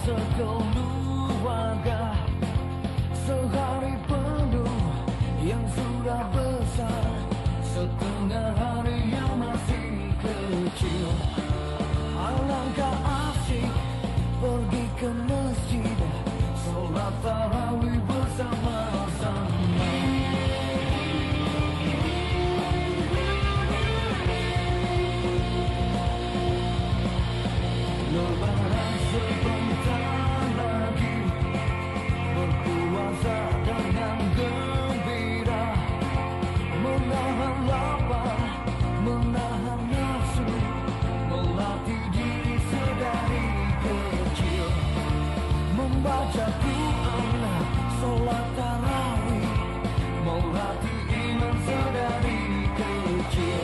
sekeluarga, sehari penuh yang sudah besar, setengah hari yang masih kecil. Alangkah asik pergi ke masjid, sholat tarawih bersama-sama. Lebaran sebentar lagi, berpuasa dengan gembira, menahan lapar, menahan nafsu, melatih diri sedari kecil, membaca Quran, sholat tarawih, melatih iman sedari kecil.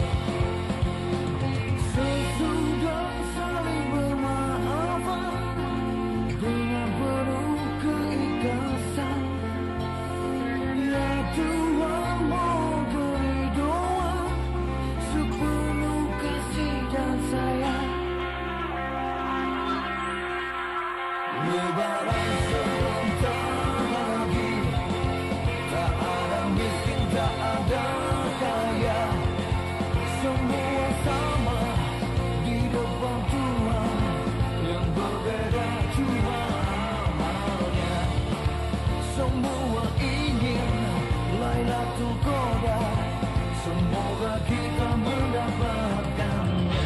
Sesudah saling bermaafan dengan penuh keikhlasan, ya Tuhan memberi doa sepenuh kasih dan sayang. Lebaran sebentar lagi, tak ada miskin, tak ada kaya, semua sama di depan Tuhan, yang berbeda cuma amalnya. Semua ingin Lailatul Qadar, semoga kita mendapatkannya.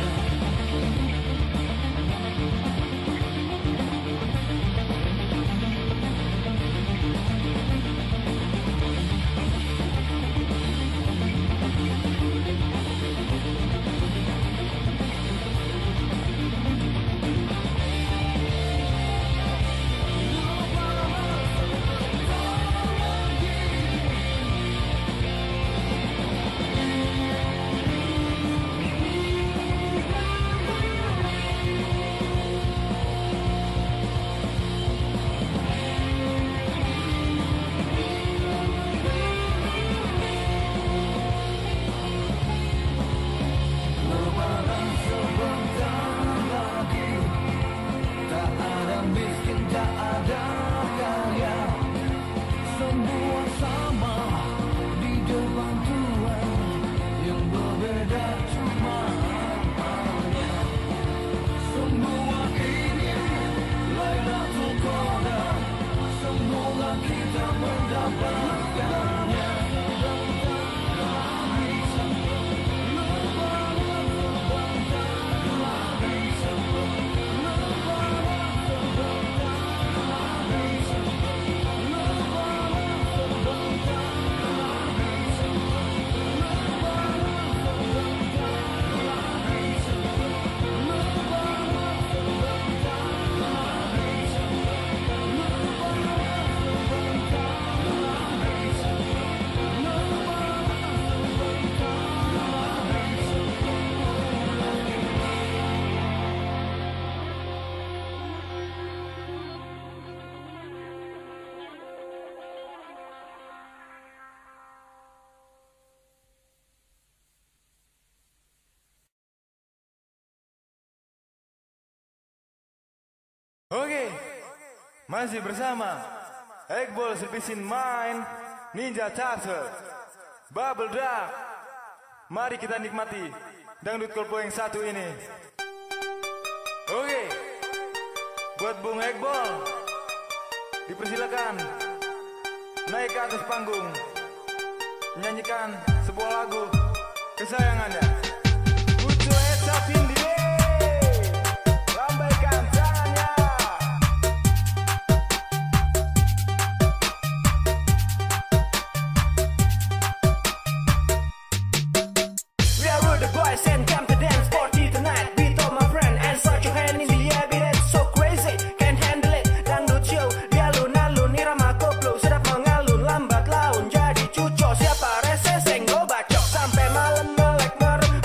Lebaran sebentar lagi, tak ada miskin, tak ada kaya, semua sama di depan Tuhan, yang berbeda cuma amalnya. Semua ingin Lailatul Qadar, semoga kita mendapatkannya. Oke, masih bersama Egbol Selpisin Main, Ninja Turtle, Bubble Duck. Mari kita nikmati dangdut kolpo yang satu ini. Oke, buat Bung Egbol, dipersilakan naik ke atas panggung, menyanyikan sebuah lagu kesayangannya. Put your hands up in the air. Lambaikan tangannya. Where were the boys and come to dance party tonight? We told my friend and start your hand in the air. Be that so crazy, can't handle it. Dangdut show, di alun-alun irama koplo, sedap mengalun, lambat laun jadi cucok. Siapa rese senggol bacok sampai malam melek merem.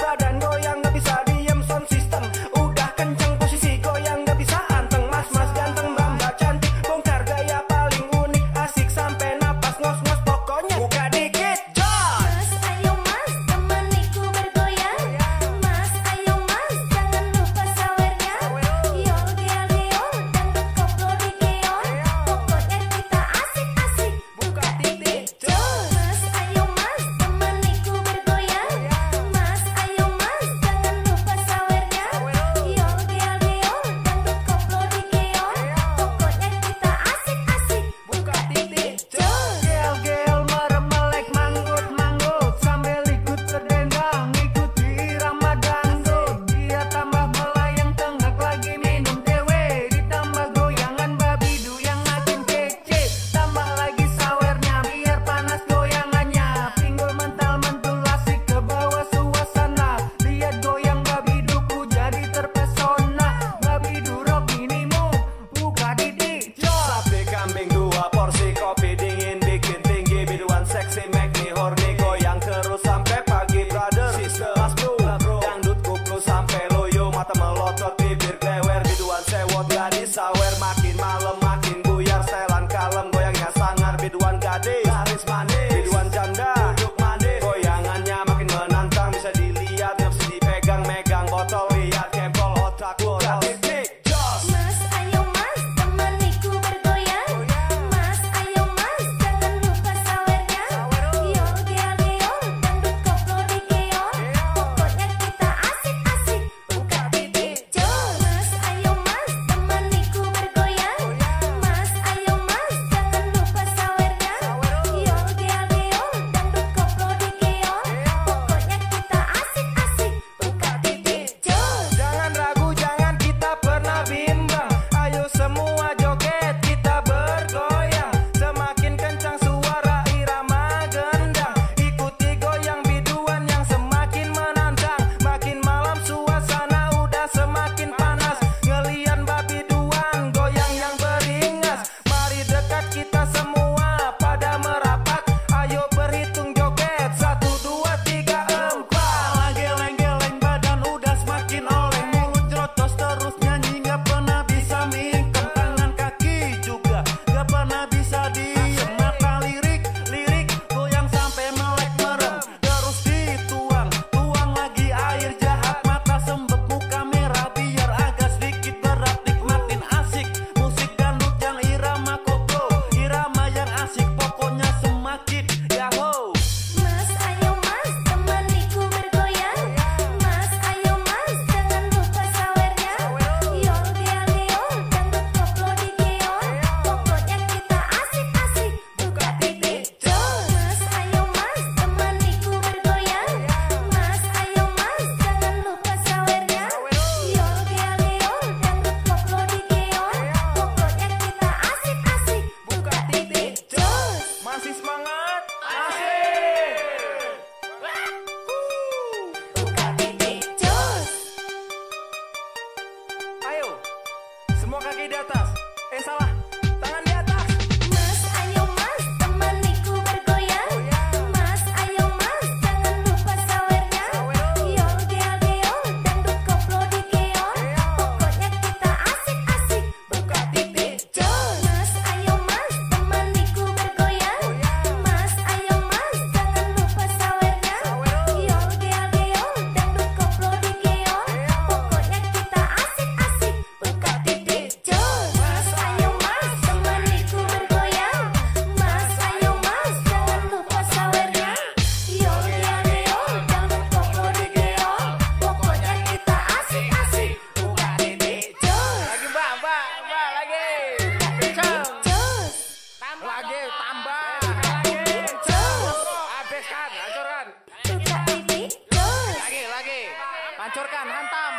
Kaki di atas. Salah. Tangan di atas. Mas, ayo mas, temaniku bergoyang. Mas, ayo mas, jangan lupa sawernya. Yol geol geol, dangdut koplo di keon. Pokoknya kita asik-asik, buka titik jos. Mas, ayo mas, temaniku bergoyang. Mas, ayo mas, jangan lupa sawernya. Yol geol geol, dangdut koplo di keon. Pokoknya kita asik-asik, buka titik jos. Mas, ayo mas, temaniku bergoyang. Mas, ayo mas, jangan lupa sawernya. Yol geol geol, dangdut koplo di keon. Pokoknya kita asik-asik, buka titik jos. Lagi mbak, lagi. Kencang. Jos, Lagi, tambah. Lagi. jos, Habiskan, hancurkan. buka titik jos. Lagi. Hancurkan, hantam.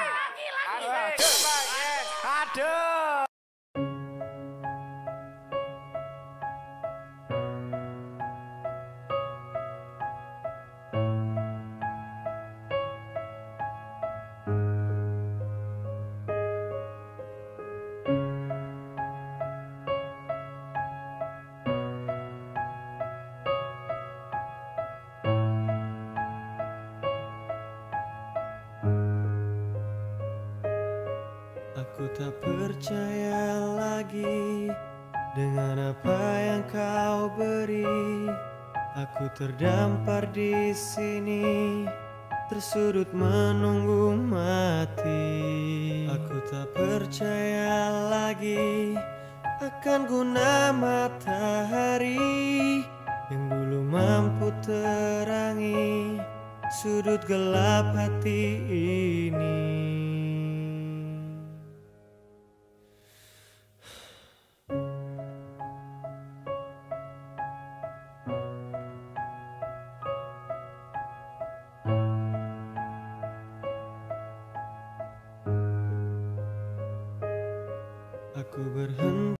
Aduh. Aku tak percaya lagi dengan apa yang kau beri. Aku terdampar di sini, tersudut menunggu mati. Aku tak percaya lagi akan guna matahari yang dulu mampu terangi sudut gelap hati ini. Aku berhenti